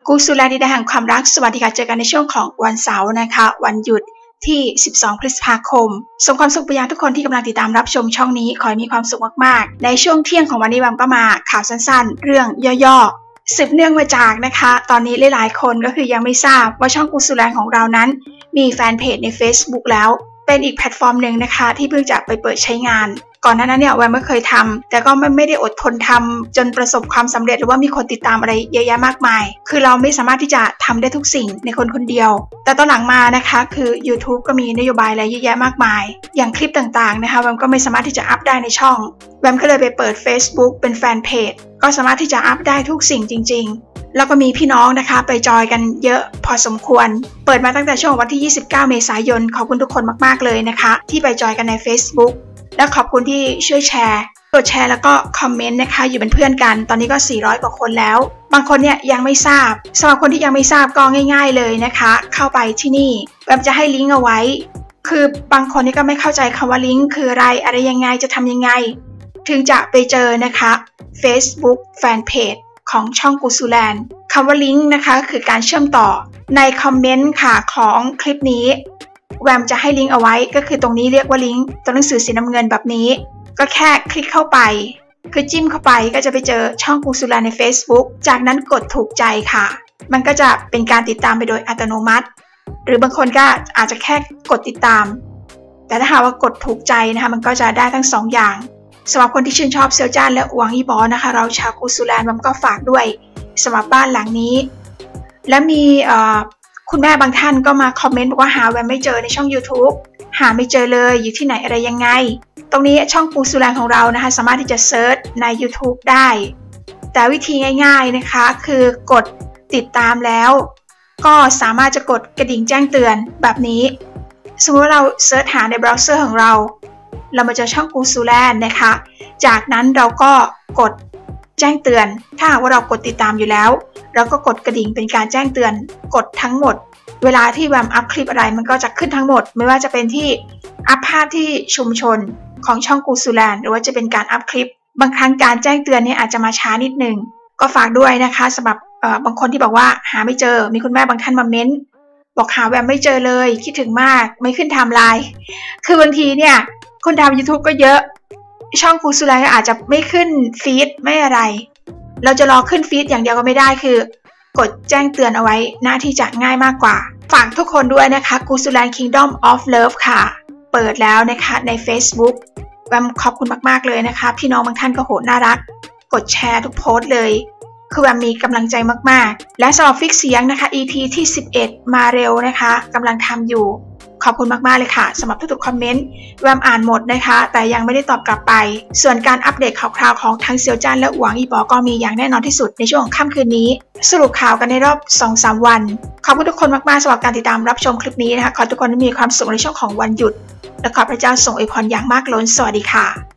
กูสุแลดีแห่งความรักสวัสดีค่ะเจอกันในช่วงของวันเสาร์นะคะวันหยุดที่12พฤษภาคมส่งความสุขไปยังทุกคนที่กำลังติดตามรับชมช่องนี้ขอให้มีความสุขมากๆในช่วงเที่ยงของวันนี้แวมก็มาข่าวสั้นๆเรื่องย่อๆสืบเนื่องมาจากนะคะตอนนี้หลายๆคนก็คือยังไม่ทราบว่าช่องกูสุแลของเรานั้นมีแฟนเพจใน Facebook แล้วเป็นอีกแพลตฟอร์มหนึ่งนะคะที่เพิ่งจะไปเปิดใช้งานก่อนหน้านั้นเนี่ยแวมไม่เคยทำแต่ก็ไม่ได้อดทนทำจนประสบความสำเร็จหรือว่ามีคนติดตามอะไรเยอะแยะมากมายคือเราไม่สามารถที่จะทำได้ทุกสิ่งในคนเดียวแต่ตอนหลังมานะคะคือ YouTube ก็มีนโยบายอะไรเยอะแยะมากมายอย่างคลิปต่างๆนะคะแวมก็ไม่สามารถที่จะอัพได้ในช่องแวมก็เลยไปเปิด Facebook เป็นแฟนเพจก็สามารถที่จะอัพได้ทุกสิ่งจริงๆแล้วก็มีพี่น้องนะคะไปจอยกันเยอะพอสมควรเปิดมาตั้งแต่ช่วงวันที่29เมษายนขอบคุณทุกคนมากๆเลยนะคะที่ไปจอยกันใน Facebook และขอบคุณที่ช่วยแชร์กดแชร์แล้วก็คอมเมนต์นะคะอยู่เป็นเพื่อนกันตอนนี้ก็400กว่าคนแล้วบางคนเนี่ยยังไม่ทราบสำหรับคนที่ยังไม่ทราบก็ง่ายๆเลยนะคะเข้าไปที่นี่แวมจะให้ลิงก์เอาไว้คือบางคนนี่ก็ไม่เข้าใจคำว่าลิงก์คืออะไรยังไงจะทำยังไงถึงจะไปเจอนะคะ Facebook Fanpage ของช่องกูสุแลนคำว่าลิงก์นะคะคือการเชื่อมต่อในคอมเมนต์ค่ะของคลิปนี้แวมจะให้ลิงก์เอาไว้ก็คือตรงนี้เรียกว่าลิงก์ตัวหนังสือสีน้ำเงินแบบนี้ก็แค่คลิกเข้าไปคือจิ้มเข้าไปก็จะไปเจอช่องกูสุแลนใน Facebook จากนั้นกดถูกใจค่ะมันก็จะเป็นการติดตามไปโดยอัตโนมัติหรือบางคนก็อาจจะแค่กดติดตามแต่ถ้าหากว่ากดถูกใจนะคะมันก็จะได้ทั้ง2 อย่างสำหรับคนที่ชื่นชอบเซียวจ้านและหวังอีบอนะคะเราชาวกูสุแลนมันก็ฝากด้วยสำหรับบ้านหลังนี้และมีคุณแม่บางท่านก็มาคอมเมนต์บอกว่าหาแวมไม่เจอในช่อง YouTube หาไม่เจอเลยอยู่ที่ไหนอะไรยังไงตรงนี้ช่องกูสุแลนของเรานะคะสามารถที่จะเซิร์ชใน YouTube ได้แต่วิธีง่ายๆนะคะคือกดติดตามแล้วก็สามารถจะกดกระดิ่งแจ้งเตือนแบบนี้สมมติว่าเราเซิร์ชหาในเบราว์เซอร์ของเรามาเจอช่องกูสุแลนนะคะจากนั้นเราก็กดแจ้งเตือนถ้าหากว่าเรากดติดตามอยู่แล้วเราก็กดกระดิ่งเป็นการแจ้งเตือนกดทั้งหมดเวลาที่แวมอัพคลิปอะไรมันก็จะขึ้นทั้งหมดไม่ว่าจะเป็นที่อัพภาพที่ชุมชนของช่องกูสุแลนหรือว่าจะเป็นการอัพคลิปบางครั้งการแจ้งเตือนเนี่ยอาจจะมาช้านิดนึงก็ฝากด้วยนะคะสำหรับบางคนที่บอกว่าหาไม่เจอมีคุณแม่บางท่านมาเม้นบอกหาแวมไม่เจอเลยคิดถึงมากไม่ขึ้นไทม์ไลน์คือบางทีเนี่ยคนทำ YouTube ก็เยอะช่องกูสุแลนอาจจะไม่ขึ้นฟีดไม่อะไรเราจะรอขึ้นฟีดอย่างเดียวก็ไม่ได้คือกดแจ้งเตือนเอาไว้หน้าที่จะง่ายมากกว่าฝากทุกคนด้วยนะคะกูสุแลน Kingdom of Love ค่ะเปิดแล้วนะคะใน Facebook แวมขอบคุณมากๆเลยนะคะพี่น้องบางท่านก็โหน่ารักกดแชร์ทุกโพสต์เลยคือแวมมีกำลังใจมากๆและสำหรับฟิกเสียงนะคะ EP ที่11มาเร็วนะคะกำลังทำอยู่ขอบคุณมากๆเลยค่ะสำหรับทุกๆคอมเมนต์แวมอ่านหมดนะคะแต่ยังไม่ได้ตอบกลับไปส่วนการอัปเดตข่าวๆของทั้งเซียวจ้านและหวังอีบอก็มีอย่างแน่นอนที่สุดในช่วงค่ำคืนนี้สรุปข่าวกันในรอบ 2-3 วันขอบคุณทุกคนมากๆสำหรับการติดตามรับชมคลิปนี้นะคะขอทุกคนมีความสุขในช่วงของวันหยุดและขอพระเจ้าทรงอวยพรอย่างมากล้นสวัสดีค่ะ